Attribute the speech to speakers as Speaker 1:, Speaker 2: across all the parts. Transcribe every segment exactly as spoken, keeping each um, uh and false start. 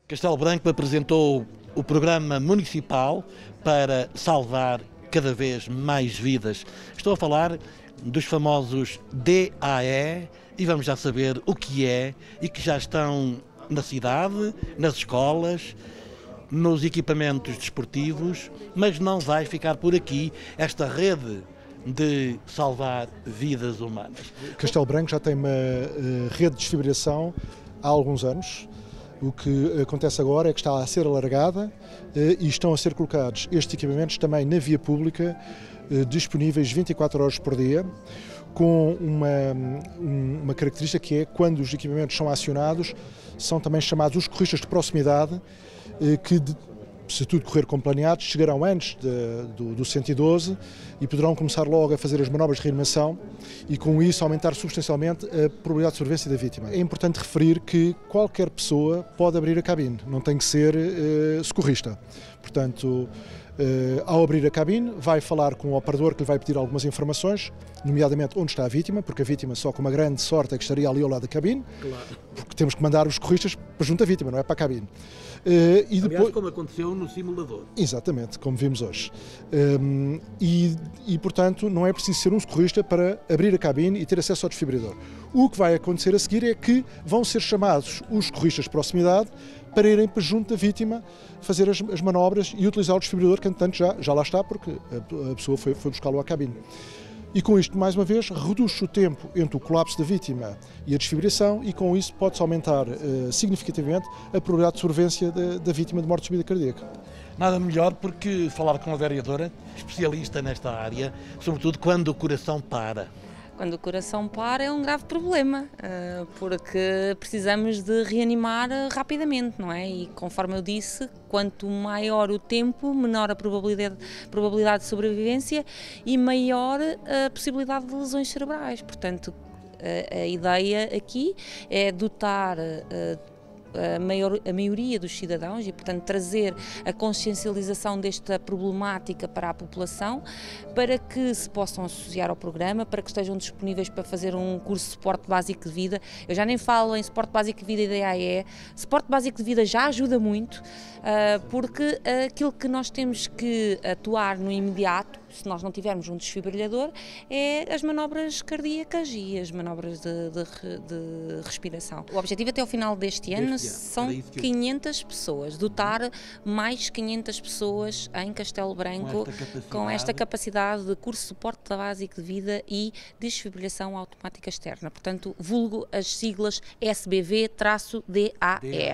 Speaker 1: Castelo Branco apresentou o programa municipal para salvar cada vez mais vidas. Estou a falar dos famosos D A E e vamos já saber o que é e que já estão na cidade, nas escolas, nos equipamentos desportivos, mas não vai ficar por aqui esta rede de salvar vidas humanas.
Speaker 2: Castelo Branco já tem uma uh, rede de desfibrilação há alguns anos. O que acontece agora é que está a ser alargada uh, e estão a ser colocados estes equipamentos também na via pública, uh, disponíveis vinte e quatro horas por dia, com uma, um, uma característica que é quando os equipamentos são acionados, são também chamados os corristas de proximidade, uh, que de, se tudo correr como planeado, chegarão antes de, do, do cento e doze e poderão começar logo a fazer as manobras de reanimação e com isso aumentar substancialmente a probabilidade de sobrevivência da vítima. É importante referir que qualquer pessoa pode abrir a cabine, não tem que ser uh, socorrista. Portanto, Uh, ao abrir a cabine, vai falar com o operador que lhe vai pedir algumas informações, nomeadamente onde está a vítima, porque a vítima só com uma grande sorte é que estaria ali ao lado da cabine,
Speaker 1: claro.
Speaker 2: Porque temos que mandar os corristas para junto à vítima, não é para a cabine.
Speaker 1: Uh, e depois... Aliás, como aconteceu no simulador.
Speaker 2: Exatamente, como vimos hoje. Um, e, e, portanto, não é preciso ser um socorrista para abrir a cabine e ter acesso ao desfibrilador. O que vai acontecer a seguir é que vão ser chamados os corristas de proximidade para irem para junto da vítima fazer as, as manobras e utilizar o desfibrilador que, entretanto, já, já lá está, porque a, a pessoa foi, foi buscá-lo à cabine. E com isto, mais uma vez, reduz-se o tempo entre o colapso da vítima e a desfibrilação e com isso pode-se aumentar uh, significativamente a probabilidade de sobrevivência da, da vítima de morte súbita cardíaca.
Speaker 1: Nada melhor porque falar com a vereadora, especialista nesta área, sobretudo quando o coração para.
Speaker 3: Quando o coração para é um grave problema, porque precisamos de reanimar rapidamente, não é? E conforme eu disse, quanto maior o tempo, menor a probabilidade, probabilidade de sobrevivência e maior a possibilidade de lesões cerebrais. Portanto, a, a ideia aqui é dotar A, maior, a maioria dos cidadãos e, portanto, trazer a consciencialização desta problemática para a população, para que se possam associar ao programa, para que estejam disponíveis para fazer um curso de suporte básico de vida. Eu já nem falo em suporte básico de vida e D A E. Suporte básico de vida já ajuda muito, porque aquilo que nós temos que atuar no imediato, se nós não tivermos um desfibrilhador, é as manobras cardíacas e as manobras de, de, de respiração. O objetivo até ao final deste ano deste são quinhentas pessoas, dotar mais quinhentas pessoas em Castelo Branco com esta, com esta capacidade de curso de suporte básico de vida e desfibrilação automática externa. Portanto, vulgo as siglas S B V D A E.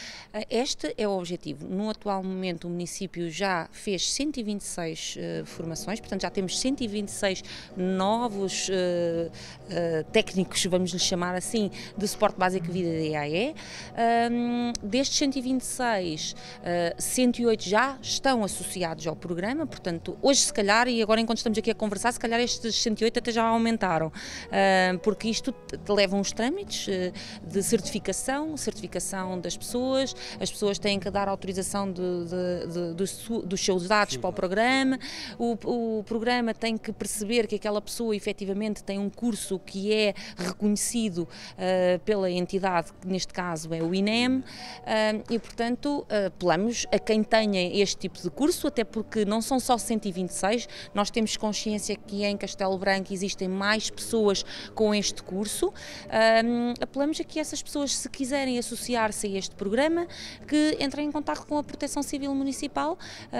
Speaker 3: Este é o objetivo. No atual momento o município já fez cento e vinte e seis uh, formações, portanto já temos cento e vinte e seis novos uh, uh, técnicos, vamos lhe chamar assim, de suporte básico de vida D A E. Um, destes cento e vinte e seis, uh, cento e oito já estão associados ao programa, portanto hoje se calhar, e agora enquanto estamos aqui a conversar, se calhar estes cento e oito até já aumentaram, uh, porque isto leva uns trâmites uh, de certificação, certificação das pessoas. As pessoas têm que dar autorização de, de, de, dos, dos seus dados para o programa, o, o programa tem que perceber que aquela pessoa efetivamente tem um curso que é reconhecido uh, pela entidade, que neste caso é o I N E M, uh, e portanto uh, apelamos a quem tenha este tipo de curso, até porque não são só cento e vinte e seis, nós temos consciência que em Castelo Branco existem mais pessoas com este curso, uh, apelamos a que essas pessoas, se quiserem associar-se a este programa, que entrem em contacto com a Proteção Civil Municipal,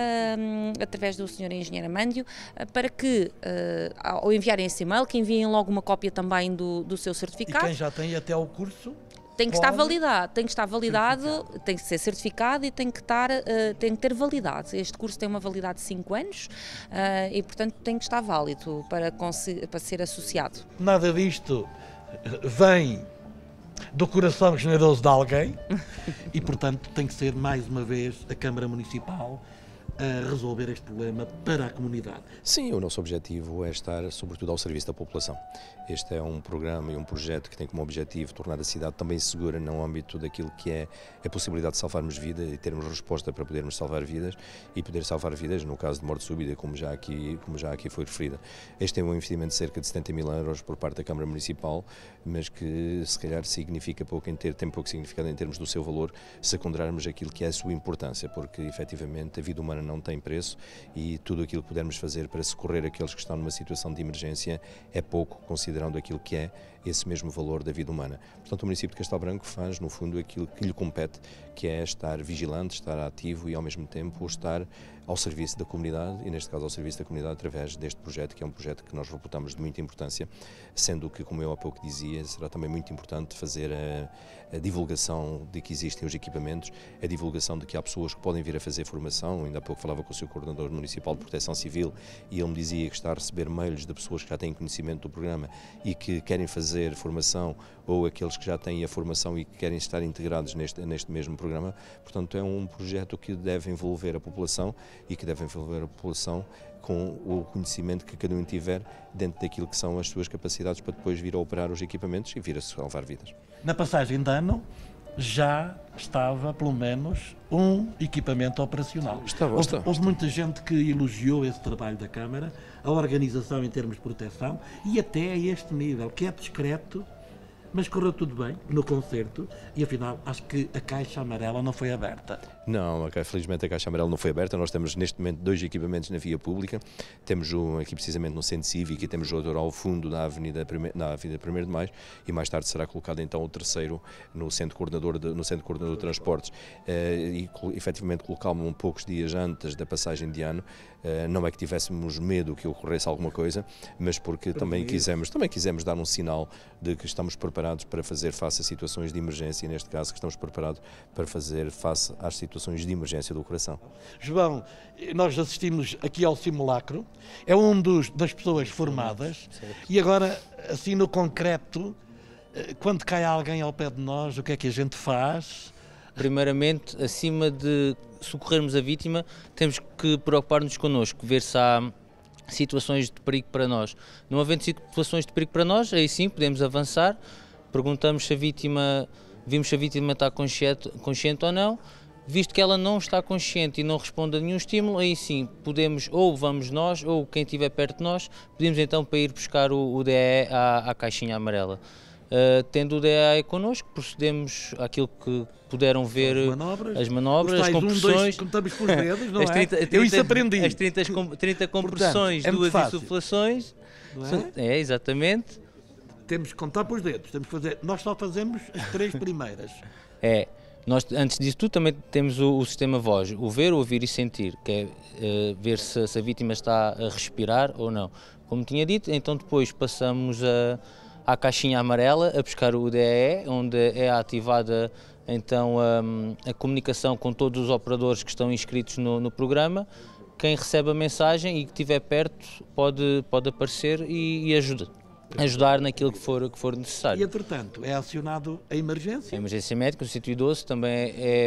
Speaker 3: uh, através do senhor Engenheiro Amândio, uh, para que, uh, ao enviarem esse e-mail, que enviem logo uma cópia também do, do seu certificado.
Speaker 1: E quem já tem até o curso?
Speaker 3: Tem que estar validado, tem que estar validado, tem que ser certificado e tem que, estar, uh, tem que ter validade. Este curso tem uma validade de cinco anos uh, e, portanto, tem que estar válido para, para ser associado.
Speaker 1: Nada disto vem do coração generoso de alguém e, portanto, tem que ser mais uma vez a Câmara Municipal a resolver este problema para a comunidade.
Speaker 4: Sim, o nosso objetivo é estar, sobretudo, ao serviço da população. Este é um programa e um projeto que tem como objetivo tornar a cidade também segura no âmbito daquilo que é a possibilidade de salvarmos vidas e termos resposta para podermos salvar vidas e poder salvar vidas no caso de morte súbita, como já aqui, como já aqui foi referida. Este é um investimento de cerca de setenta mil euros por parte da Câmara Municipal, mas que se calhar significa pouco em ter, tem pouco significado em termos do seu valor, secundarmos aquilo que é a sua importância, porque efetivamente a vida humana não tem preço e tudo aquilo que pudermos fazer para socorrer aqueles que estão numa situação de emergência é pouco, considerando aquilo que é esse mesmo valor da vida humana. Portanto, o município de Castelo Branco faz, no fundo, aquilo que lhe compete, que é estar vigilante, estar ativo e, ao mesmo tempo, estar ao serviço da comunidade, e neste caso ao serviço da comunidade através deste projeto, que é um projeto que nós reputamos de muita importância, sendo que, como eu há pouco dizia, será também muito importante fazer a, a divulgação de que existem os equipamentos, a divulgação de que há pessoas que podem vir a fazer formação. Ainda há pouco falava com o seu coordenador municipal de Proteção Civil e ele me dizia que está a receber mails de pessoas que já têm conhecimento do programa e que querem fazer formação, ou aqueles que já têm a formação e que querem estar integrados neste, neste mesmo programa. Portanto, é um projeto que deve envolver a população e que deve envolver a população com o conhecimento que cada um tiver dentro daquilo que são as suas capacidades para depois vir a operar os equipamentos e vir a salvar vidas.
Speaker 1: Na passagem de ano já estava pelo menos um equipamento operacional.
Speaker 4: Estava,
Speaker 1: houve,
Speaker 4: estava.
Speaker 1: houve muita gente que elogiou esse trabalho da Câmara, a organização em termos de proteção e até a este nível, que é discreto, mas correu tudo bem no concerto e afinal acho que a caixa amarela não foi aberta.
Speaker 4: Não, felizmente a caixa amarela não foi aberta. Nós temos neste momento dois equipamentos na via pública, temos um aqui precisamente no centro cívico e temos outro ao fundo na avenida na avenida primeiro de maio e mais tarde será colocado então o terceiro no centro coordenador de, no centro coordenador de transportes e efetivamente colocámos um poucos dias antes da passagem de ano. Não é que tivéssemos medo que ocorresse alguma coisa, mas porque também quisemos, também quisemos dar um sinal de que estamos preparados para fazer face a situações de emergência, e neste caso que estamos preparados para fazer face às situações de emergência do coração.
Speaker 1: João, nós assistimos aqui ao simulacro, é um dos, das pessoas formadas,
Speaker 5: certo.
Speaker 1: E agora, assim no concreto, quando cai alguém ao pé de nós, o que é que a gente faz?
Speaker 5: Primeiramente, acima de socorrermos a vítima, temos que preocupar-nos connosco, ver se há situações de perigo para nós. Não havendo situações de perigo para nós, aí sim podemos avançar, perguntamos se a vítima, vimos se a vítima está consciente, consciente ou não. Visto que ela não está consciente e não responde a nenhum estímulo, aí sim podemos, ou vamos nós, ou quem estiver perto de nós, pedimos então para ir buscar o, o D A E à, à caixinha amarela. Uh, tendo o D A E connosco, procedemos àquilo que puderam ver,
Speaker 1: as manobras,
Speaker 5: as, manobras, as compressões.
Speaker 1: Um, dois, contamos pelos dedos, não
Speaker 5: as trinta,
Speaker 1: é?
Speaker 5: trinta,
Speaker 1: Eu isso aprendi.
Speaker 5: As trinta, trinta compressões,
Speaker 1: portanto, é
Speaker 5: duas
Speaker 1: fácil.
Speaker 5: insuflações.
Speaker 1: Não
Speaker 5: é? É, exatamente.
Speaker 1: Temos que contar pelos dedos, temos que fazer. Nós só fazemos as três primeiras.
Speaker 5: É. Nós, antes disso tudo, também temos o, o sistema voz, o ver, ouvir e sentir, que é uh, ver se, se a vítima está a respirar ou não. Como tinha dito, então depois passamos a, à caixinha amarela a buscar o D A E, onde é ativada então a, a comunicação com todos os operadores que estão inscritos no, no programa. Quem recebe a mensagem e que estiver perto pode, pode aparecer e, e ajuda. ajudar naquilo que for, que for necessário.
Speaker 1: E, entretanto, é acionado a emergência?
Speaker 5: A emergência médica, o cento e doze, também é, é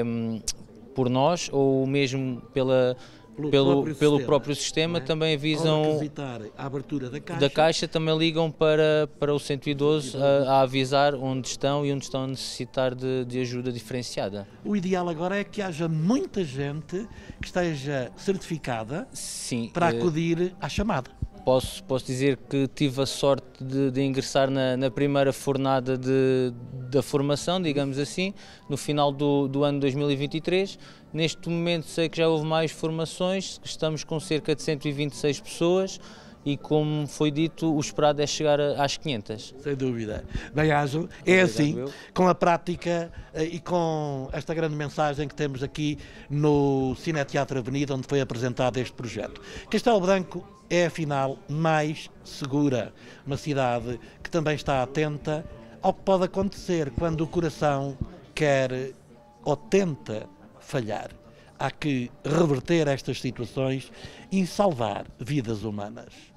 Speaker 5: por nós ou mesmo pela, pelo, pelo, próprio, pelo sistema, próprio sistema, é? Também avisam...
Speaker 1: Ao requisitar a abertura da caixa...
Speaker 5: Da caixa também ligam para, para o cento e doze a, a avisar onde estão e onde estão a necessitar de, de ajuda diferenciada.
Speaker 1: O ideal agora é que haja muita gente que esteja certificada
Speaker 5: Sim,
Speaker 1: para acudir à chamada.
Speaker 5: Posso, posso dizer que tive a sorte de, de ingressar na, na primeira fornada de, da formação, digamos assim, no final do, do ano dois mil e vinte e três. Neste momento sei que já houve mais formações, estamos com cerca de cento e vinte e seis pessoas e, como foi dito, o esperado é chegar às quinhentas.
Speaker 1: Sem dúvida. Bem, Ângelo, é assim, com a prática e com esta grande mensagem que temos aqui no Cineteatro Avenida, onde foi apresentado este projeto. Castelo Branco é, afinal, mais segura, uma cidade que também está atenta ao que pode acontecer quando o coração quer ou tenta falhar. Há que reverter estas situações e salvar vidas humanas.